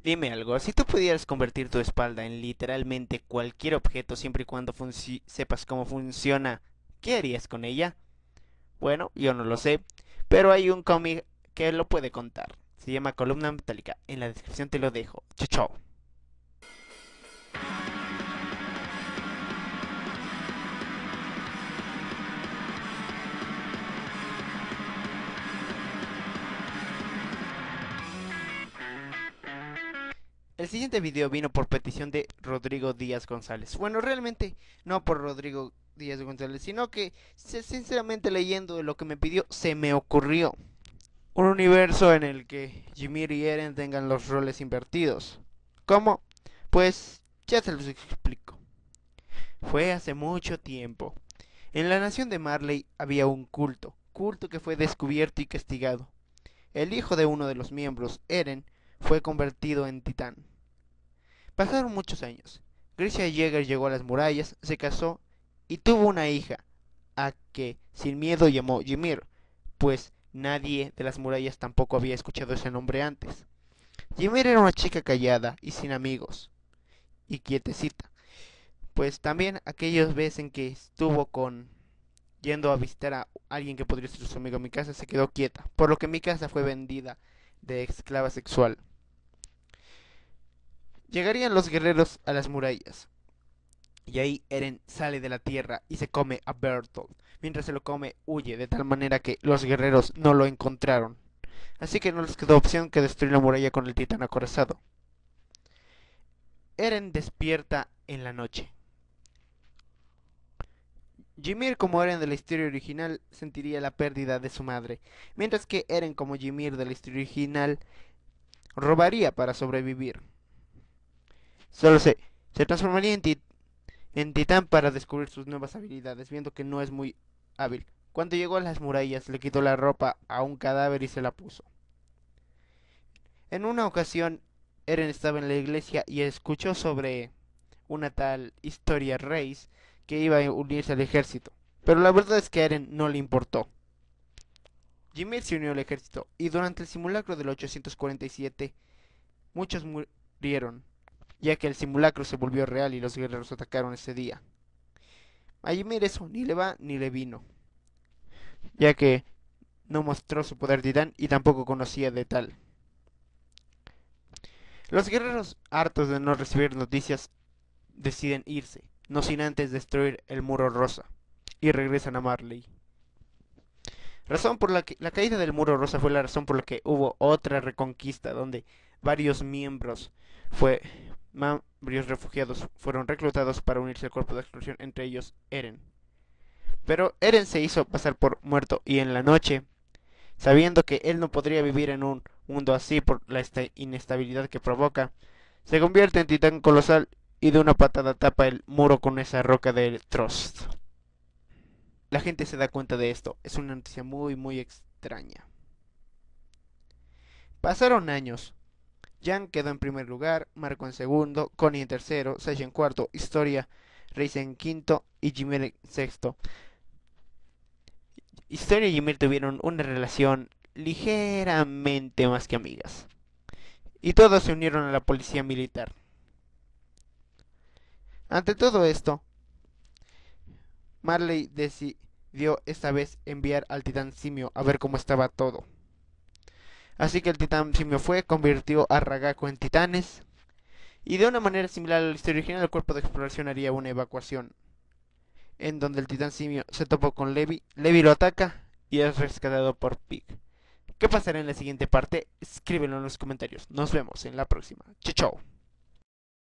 Dime algo, si tú pudieras convertir tu espalda en literalmente cualquier objeto siempre y cuando sepas cómo funciona, ¿qué harías con ella? Bueno, yo no lo sé, pero hay un cómic que lo puede contar. Se llama Columna Metálica. En la descripción te lo dejo. Chao, chao. El siguiente video vino por petición de Rodrigo Díaz González. Bueno, realmente no por Rodrigo Díaz González, sino que sinceramente leyendo lo que me pidió se me ocurrió un universo en el que Ymir y Eren tengan los roles invertidos. ¿Cómo? Pues ya se los explico. Fue hace mucho tiempo. En la nación de Marley había un culto que fue descubierto y castigado. El hijo de uno de los miembros, Eren, fue convertido en titán. Pasaron muchos años. Grisha Jäger llegó a las murallas, se casó y tuvo una hija, a que sin miedo llamó Ymir, pues nadie de las murallas tampoco había escuchado ese nombre antes. Ymir era una chica callada y sin amigos, y quietecita, pues también aquellos veces en que estuvo con yendo a visitar a alguien que podría ser su amigo en mi casa, se quedó quieta, por lo que mi casa fue vendida de esclava sexual. Llegarían los guerreros a las murallas, y ahí Eren sale de la tierra y se come a Bertolt. Mientras se lo come, huye, de tal manera que los guerreros no lo encontraron. Así que no les quedó opción que destruir la muralla con el titán acorazado. Eren despierta en la noche. Ymir, como Eren de la historia original, sentiría la pérdida de su madre, mientras que Eren, como Ymir de la historia original, robaría para sobrevivir. Solo se transformaría en titán para descubrir sus nuevas habilidades, viendo que no es muy hábil. Cuando llegó a las murallas, le quitó la ropa a un cadáver y se la puso. En una ocasión, Eren estaba en la iglesia y escuchó sobre una tal Historia Reis que iba a unirse al ejército. Pero la verdad es que a Eren no le importó. Ymir se unió al ejército y durante el simulacro del 847 muchos murieron, ya que el simulacro se volvió real y los guerreros atacaron ese día. A Ymir eso ni le va ni le vino, ya que no mostró su poder titán y tampoco conocía de tal. Los guerreros, hartos de no recibir noticias, deciden irse, no sin antes destruir el muro rosa, y regresan a Marley. Razón por la caída del muro rosa fue la razón por la que hubo otra reconquista donde varios miembros fue varios refugiados fueron reclutados para unirse al cuerpo de exploración, entre ellos Eren. Pero Eren se hizo pasar por muerto y en la noche, sabiendo que él no podría vivir en un mundo así por la inestabilidad que provoca, se convierte en titán colosal y de una patada tapa el muro con esa roca de Trost. La gente se da cuenta de esto, es una noticia muy muy extraña. Pasaron años. Jan quedó en primer lugar, Marco en segundo, Connie en tercero, Sasha en cuarto, Historia, Reis en quinto y Jimmy en sexto. Historia y Jimmy tuvieron una relación ligeramente más que amigas. Y todos se unieron a la policía militar. Ante todo esto, Marley decidió esta vez enviar al titán simio a ver cómo estaba todo. Así que el titán simio fue, convirtió a Ragaku en titanes, y de una manera similar a la historia original, el cuerpo de exploración haría una evacuación, en donde el titán simio se topó con Levi, Levi lo ataca y es rescatado por Pig. ¿Qué pasará en la siguiente parte? Escríbelo en los comentarios. Nos vemos en la próxima. Chao, chao.